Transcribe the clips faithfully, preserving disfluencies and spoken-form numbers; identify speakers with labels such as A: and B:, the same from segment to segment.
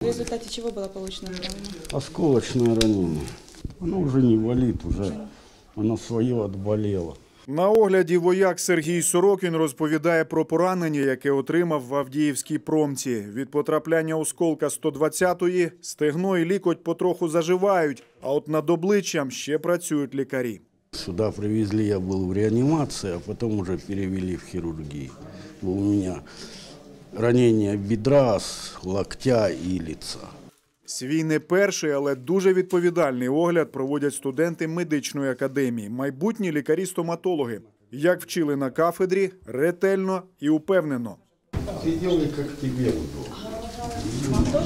A: В результате чего было получено ранение?
B: Осколочное ранение. Оно уже не болит, уже оно свое отболело.
C: На огляді вояк Сергій Сорокін розповідає про поранення, яке отримав в Авдіївській промці. Від потрапляння осколка сто двадцятої стегно і лікоть потроху заживають, а от над обличчям ще працюють лікарі.
B: Сюда привезли, я был в реанимации, а потом уже перевели в хирургию. У меня ранение бедра, локтя и лица.
C: Свій не перший, але дуже відповідальний огляд проводять студенти медичної академії, майбутні лікарі-стоматологи. Як вчили на кафедрі, ретельно і упевнено.
B: Ти делай, як тобі удобно.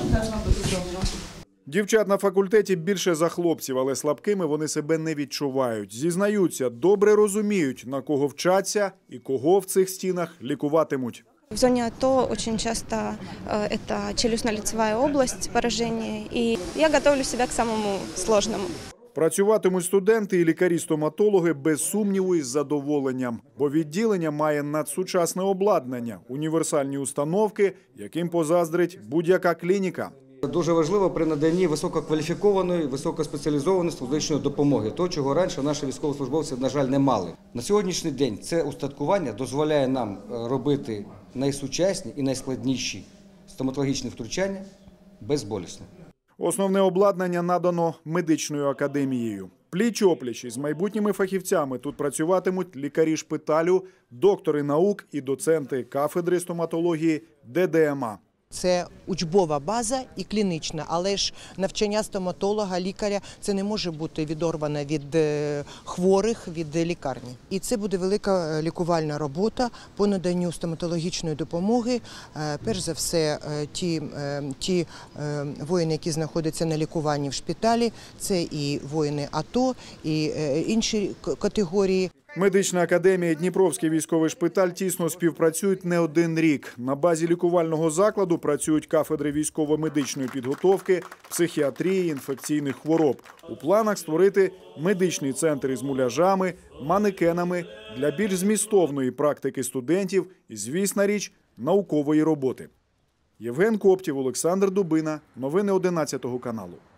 C: Дівчат на факультеті більше за хлопців, але слабкими вони себе не відчувають. Зізнаються, добре розуміють, на кого вчаться і кого в цих стінах лікуватимуть.
D: В зоне АТО очень часто э, это челюстно-лицевая область поражения, и я готовлю себя к самому сложному.
C: Працюватимуть студенти і лікарі-стоматологи без сумніву і з задоволенням, бо відділення має надсучасне обладнання, універсальні установки, яким позаздрить будь-яка клініка.
E: Дуже важливо при наданні висококваліфікованої, високоспеціалізованої стоматологічної допомоги, того, чого раніше наші військовослужбовці, на жаль, не мали. На сьогоднішній день це устаткування дозволяє нам робити найсучасні і найскладніші стоматологічні втручання безболісно.
C: Основне обладнання надано медичною академією. Пліч-опліч із майбутніми фахівцями тут працюватимуть лікарі шпиталю, доктори наук і доценти кафедри стоматології Д Д М А.
F: Це учбова база і клінічна, але ж навчання стоматолога, лікаря – це не може бути відорване від хворих, від лікарні. І це буде велика лікувальна робота по наданню стоматологічної допомоги. Перш за все, ті, ті воїни, які знаходяться на лікуванні в шпиталі, це і воїни АТО, і інші категорії.
C: Медична академія і Дніпровський військовий шпиталь тісно співпрацюють не один рік. На базі лікувального закладу працюють кафедри військово-медичної підготовки, психіатрії, інфекційних хвороб. У планах створити медичний центр із муляжами, манекенами для більш змістовної практики студентів і, звісна річ, наукової роботи. Євген Коптів, Олександр Дубина. Новини одинадцятого каналу.